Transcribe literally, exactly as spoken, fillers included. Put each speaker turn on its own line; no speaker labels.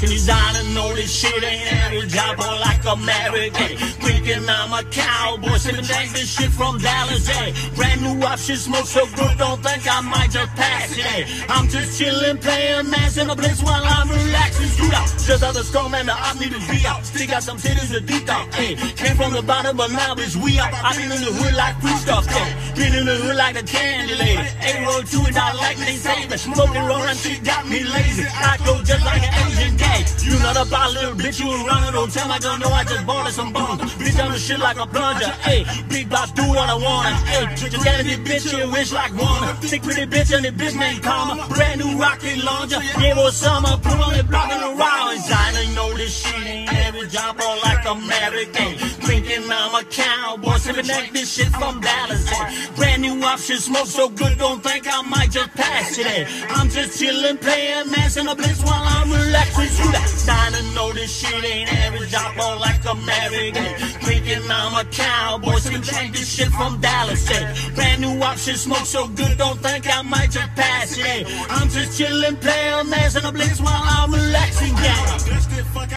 Can you down and know this shit ain't every job or like American? Thinking I'm a cowboy, sipping dank this shit from Dallas, eh? Brand new option, smoke so good, don't think I might just pass it, eh? I'm just chillin', playing mass in the blitz while I'm relaxing. Shoot out, just out the skull, man, the op need to be out. Stick out some titties to deep out, eh? Came from the bottom, but now it's we out. I been in the hood like free stuff, eh? Been in the hood like a candy lady. Ain't roll to it, I like they say, but smoking, rolling, she got me lazy. I go just like an Asian gay. You not a bad little bitch, you a runner, don't tell me I don't know, I just bought her some bones. Bitch, I'm the shit like a plunger, ayy. Big boss, do what I want, ayy. Just gotta be bitch, you wish like one. Sick pretty bitch and the bitch named Karma. Brand new rocket launcher, gave her summer, put on it, blocking around. I didn't know this shit ain't every job all like American. Thinking I'm a cowboy, sipping like this shit from Dallas, ayy. Brand new option, smoke so good, don't think I might just pass it, ayy. I'm just chillin', playing mass in the blitz while I'm relaxing. Shoot that. I didn't know this shit ain't every job all like American. Thinking I'm a cowboy, sipping like this shit from Dallas, ayy. Brand new option, smoke so good, don't think I might just pass it, ayy. I'm just chillin', playing mass in the blitz while I'm relaxing, yeah.